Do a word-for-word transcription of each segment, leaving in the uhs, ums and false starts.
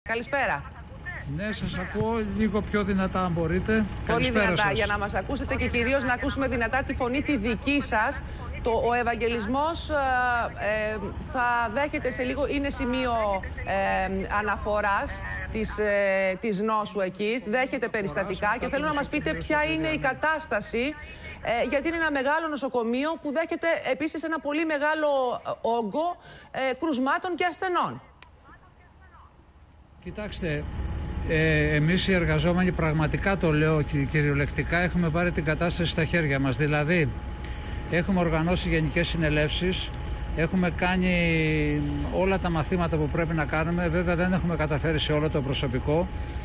Καλησπέρα. Ναι, σας ακούω λίγο πιο δυνατά αν μπορείτε. Πολύ Καλησπέρα δυνατά σας. για να μας ακούσετε και κυρίως να ακούσουμε δυνατά τη φωνή τη δική σας. Το, ο Ευαγγελισμός ε, ε, θα δέχεται σε λίγο, είναι σημείο ε, αναφοράς της, ε, της νόσου εκεί, δέχεται περιστατικά και θέλω να μας πείτε ποια είναι η κατάσταση, ε, γιατί είναι ένα μεγάλο νοσοκομείο που δέχεται επίσης ένα πολύ μεγάλο όγκο ε, κρουσμάτων και ασθενών. Κοιτάξτε, ε, εμείς οι εργαζόμενοι, πραγματικά το λέω κυριολεκτικά, έχουμε πάρει την κατάσταση στα χέρια μας. Δηλαδή, έχουμε οργανώσει γενικές συνελεύσεις, έχουμε κάνει όλα τα μαθήματα που πρέπει να κάνουμε. Βέβαια δεν έχουμε καταφέρει σε όλο το προσωπικό.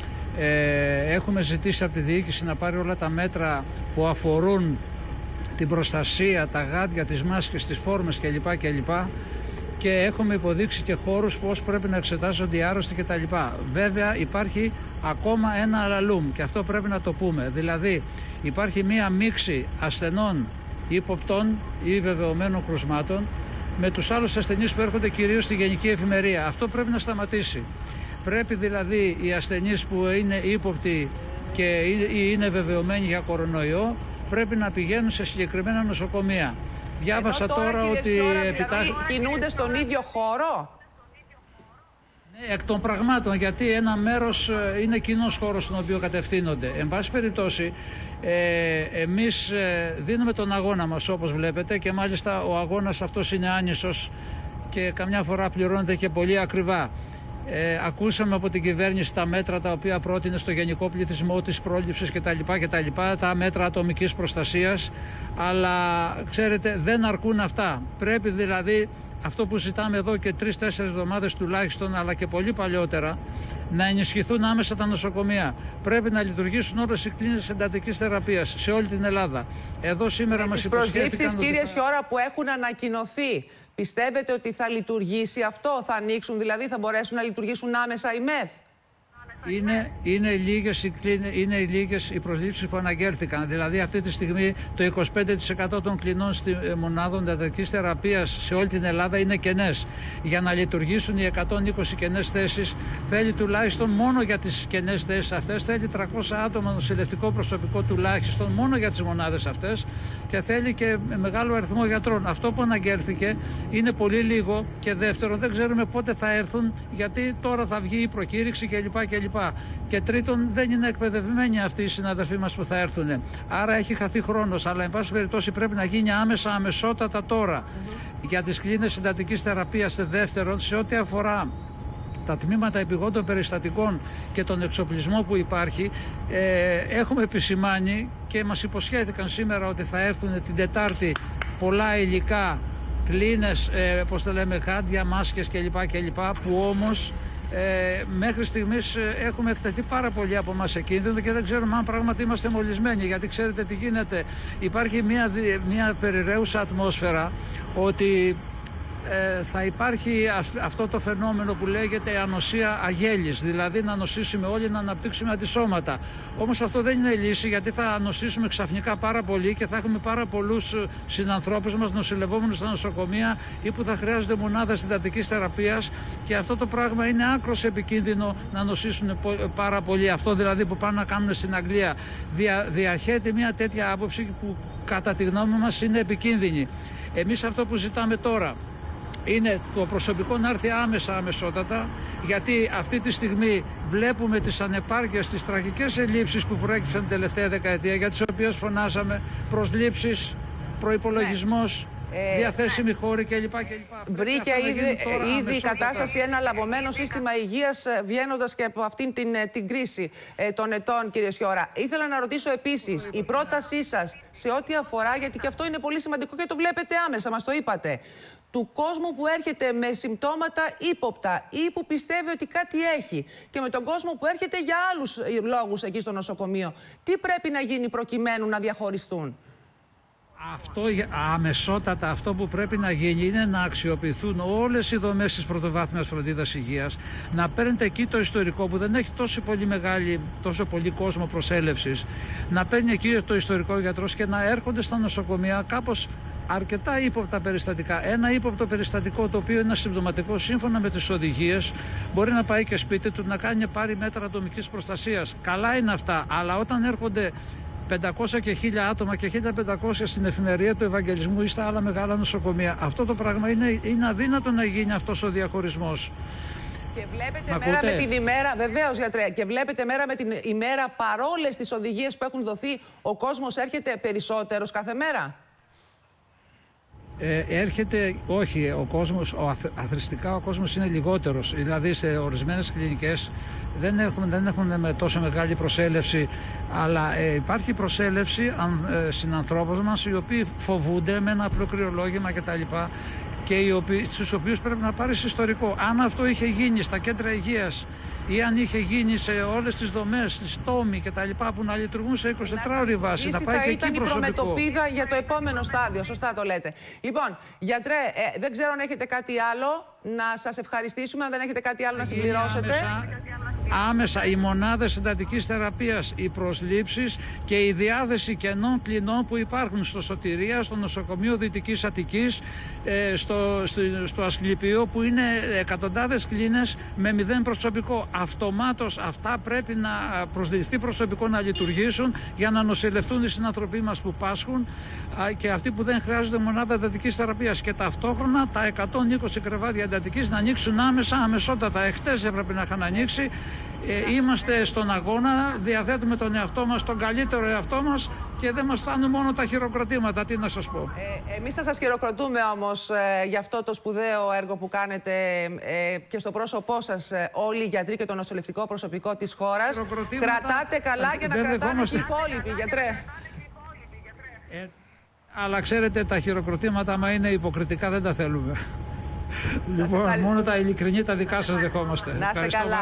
Ε, έχουμε ζητήσει από τη διοίκηση να πάρει όλα τα μέτρα που αφορούν την προστασία, τα γάντια, τις μάσκες, τις φόρμες κλπ. κλπ. Και έχουμε υποδείξει και χώρους πώς πρέπει να εξετάζονται οι άρρωστοι κτλ. Βέβαια υπάρχει ακόμα ένα αλαλούμ και αυτό πρέπει να το πούμε. Δηλαδή υπάρχει μία μίξη ασθενών ύποπτων ή βεβαιωμένων κρουσμάτων με τους άλλους ασθενείς που έρχονται κυρίως στη γενική εφημερία. Αυτό πρέπει να σταματήσει. Πρέπει δηλαδή οι ασθενείς που είναι ύποπτοι και είναι βεβαιωμένοι για κορονοϊό πρέπει να πηγαίνουν σε συγκεκριμένα νοσοκομεία. Διάβασα τώρα, τώρα ότι δηλαδή, επιτάχ... κινούνται στον ίδιο χώρο. Ναι, εκ των πραγμάτων, γιατί ένα μέρος είναι κοινός χώρος στον οποίο κατευθύνονται. Εν πάση περιπτώσει, ε, εμείς ε, δίνουμε τον αγώνα μας όπως βλέπετε και μάλιστα ο αγώνας αυτός είναι άνισος και καμιά φορά πληρώνεται και πολύ ακριβά. Ε, ακούσαμε από την κυβέρνηση τα μέτρα τα οποία πρότεινε στο γενικό πληθυσμό της πρόληψης κτλ, κτλ, τα μέτρα ατομικής προστασίας, αλλά ξέρετε δεν αρκούν αυτά. Πρέπει δηλαδή αυτό που ζητάμε εδώ και τρεις-τέσσερις εβδομάδες τουλάχιστον, αλλά και πολύ παλιότερα, να ενισχυθούν άμεσα τα νοσοκομεία. Πρέπει να λειτουργήσουν όλες οι κλίνες εντατικής θεραπείας σε όλη την Ελλάδα. Εδώ σήμερα ε, μας υποσχέθηκαν... Τις προσλήψεις, κύριε Σιώρα, που έχουν ανακοινωθεί, πιστεύετε ότι θα λειτουργήσει αυτό, θα ανοίξουν δηλαδή, θα μπορέσουν να λειτουργήσουν άμεσα οι ΜΕΘ? Είναι, είναι, λίγες, είναι λίγες οι προσλήψεις που αναγγέλθηκαν. Δηλαδή αυτή τη στιγμή το είκοσι πέντε τοις εκατό των κλινών στη, μονάδων εντατικής θεραπείας σε όλη την Ελλάδα είναι κενές. Για να λειτουργήσουν οι εκατόν είκοσι κενές θέσεις θέλει τουλάχιστον μόνο για τις κενές θέσεις αυτές θέλει τριακόσια άτομα νοσηλευτικό προσωπικό τουλάχιστον μόνο για τις μονάδες αυτές και θέλει και μεγάλο αριθμό γιατρών. Αυτό που αναγγέλθηκε είναι πολύ λίγο και δεύτερον δεν ξέρουμε πότε θα έρθουν γιατί τώρα θα βγει η προκήρυξη κλπ. Και τρίτον, δεν είναι εκπαιδευμένοι αυτοί οι συναδελφοί μας που θα έρθουν. Άρα έχει χαθεί χρόνος. Αλλά, εν πάση περιπτώσει, πρέπει να γίνει άμεσα, αμεσότατα τώρα. Mm-hmm. Για τις κλίνες εντατικής θεραπείας, δεύτερον, σε ό,τι αφορά τα τμήματα επιγόντων περιστατικών και τον εξοπλισμό που υπάρχει, ε, έχουμε επισημάνει και μας υποσχέθηκαν σήμερα ότι θα έρθουν την Τετάρτη πολλά υλικά, κλίνες, ε, πώς το λέμε, χάντια, μάσκες κλπ. κλπ που όμως Ε, μέχρι στιγμής έχουμε εκτεθεί πάρα πολύ από εμάς σε κίνδυνο και δεν ξέρουμε αν πράγματι είμαστε μολυσμένοι, γιατί ξέρετε τι γίνεται, υπάρχει μια, μια περιραίουσα ατμόσφαιρα ότι ε, θα υπάρχει αυτό το φαινόμενο που λέγεται ανοσία αγέλης, δηλαδή να νοσήσουμε όλοι, να αναπτύξουμε αντισώματα. Όμως αυτό δεν είναι λύση, γιατί θα νοσήσουμε ξαφνικά πάρα πολύ και θα έχουμε πάρα πολλούς συνανθρώπους μας νοσηλευόμενους στα νοσοκομεία ή που θα χρειάζονται μονάδες εντατικής θεραπείας και αυτό το πράγμα είναι άκρως επικίνδυνο να νοσήσουν πάρα πολύ. Αυτό δηλαδή που πάνε να κάνουν στην Αγγλία. Δια, διαχέεται μια τέτοια άποψη που κατά τη γνώμη μας είναι επικίνδυνη. Εμείς αυτό που ζητάμε τώρα είναι το προσωπικό να έρθει άμεσα, αμεσότατα, γιατί αυτή τη στιγμή βλέπουμε τις ανεπάρκειες, τις τραγικές ελλείψεις που προέκυψαν την τελευταία δεκαετία, για τις οποίες φωνάζαμε, προσλήψεις, προϋπολογισμός, ναι. διαθέσιμοι ναι. χώροι κλπ. κλπ. Βρήκε ήδη, ήδη η κατάσταση ένα λαβωμένο σύστημα υγείας βγαίνοντας και από αυτήν την, την κρίση ε, των ετών, κύριε Σιώρα. Ήθελα να ρωτήσω επίσης, η πρότασή σας σε ό,τι αφορά, γιατί και αυτό είναι πολύ σημαντικό και το βλέπετε άμεσα, μας το είπατε, του κόσμου που έρχεται με συμπτώματα ύποπτα ή που πιστεύει ότι κάτι έχει και με τον κόσμο που έρχεται για άλλους λόγους εκεί στο νοσοκομείο. Τι πρέπει να γίνει προκειμένου να διαχωριστούν? Αυτό αμεσότατα αυτό που πρέπει να γίνει είναι να αξιοποιηθούν όλες οι δομές της πρωτοβάθμιας φροντίδας υγείας, να παίρνετε εκεί το ιστορικό που δεν έχει τόσο πολύ μεγάλη, τόσο πολύ κόσμο προσέλευσης, να παίρνει εκεί το ιστορικό γιατρός και να έρχονται στα νοσοκομεία κάπως αρκετά ύποπτα περιστατικά. Ένα ύποπτο περιστατικό, το οποίο είναι συμπτωματικό σύμφωνα με τις οδηγίες, μπορεί να πάει και σπίτι του να κάνει πάρει μέτρα ατομικής προστασίας. Καλά είναι αυτά, αλλά όταν έρχονται πεντακόσια και χίλια άτομα και χίλια πεντακόσια στην εφημερία του Ευαγγελισμού ή στα άλλα μεγάλα νοσοκομεία, αυτό το πράγμα είναι, είναι αδύνατο να γίνει αυτός ο διαχωρισμός. Και βλέπετε μέρα με την ημέρα, βεβαίως γιατρέ, και βλέπετε μέρα με την ημέρα, παρόλες τις οδηγίες που έχουν δοθεί, ο κόσμος έρχεται περισσότερος κάθε μέρα. Ε, έρχεται, όχι, ο κόσμος, ο αθ, αθρηστικά ο κόσμος είναι λιγότερος. Δηλαδή σε ορισμένες κλινικές δεν έχουν, δεν έχουν με τόσο μεγάλη προσέλευση, αλλά ε, υπάρχει προσέλευση αν, ε, συνανθρώπων μας, οι οποίοι φοβούνται με ένα απλό κρυολόγημα κτλ. Και οι οποίοι, στους οποίους πρέπει να πάρεις ιστορικό. Αν αυτό είχε γίνει στα κέντρα υγείας ή αν είχε γίνει σε όλες τις δομές, στις τόμοι και τα λοιπά, που να λειτουργούν σε εικοσιτετράωρη βάση, να πάει θα και ήταν εκεί η προσωπικό. προμετωπίδα για το επόμενο στάδιο. Σωστά το λέτε. Λοιπόν, γιατρέ, ε, δεν ξέρω αν έχετε κάτι άλλο να σας ευχαριστήσουμε, αν δεν έχετε κάτι άλλο να συμπληρώσετε. Άμεσα, άμεσα οι μονάδες εντατικής θεραπείας, οι προσλήψεις και η διάδεση κενών κλινών που υπάρχουν στο Σωτηρία, στο νοσοκομείο Δυτικής Αττικής, ε, στο, στο, στο Ασκληπείο, που είναι εκατοντάδες κλίνες με μηδέν προσωπικό. Αυτομάτως αυτά πρέπει να προσληφθεί προσωπικό να λειτουργήσουν για να νοσηλευτούν οι συνανθρωποί μας που πάσχουν και αυτοί που δεν χρειάζονται μονάδα εντατικής θεραπείας. Και ταυτόχρονα τα εκατόν είκοσι κρεβάτια εντατικής να ανοίξουν άμεσα, αμεσότατα. Εχθές έπρεπε να είχαν ανοίξει. Ε, είμαστε στον αγώνα, διαθέτουμε τον εαυτό μας, τον καλύτερο εαυτό μας, και δεν μας φτάνουν μόνο τα χειροκροτήματα. Τι να σας πω. Ε, εμείς θα σας χειροκροτούμε όμως ε, για αυτό το σπουδαίο έργο που κάνετε ε, και στο πρόσωπό σας ε, όλοι οι γιατροί και το νοσηλευτικό προσωπικό της χώρας. Κρατάτε καλά για να κρατάνε δεχόμαστε. και οι υπόλοιποι, γιατρέ. Ε, αλλά ξέρετε, τα χειροκροτήματα, άμα είναι υποκριτικά, δεν τα θέλουμε. Λοιπόν, μόνο τα ειλικρινή τα δικά σας δεχόμαστε. Να είστε καλά.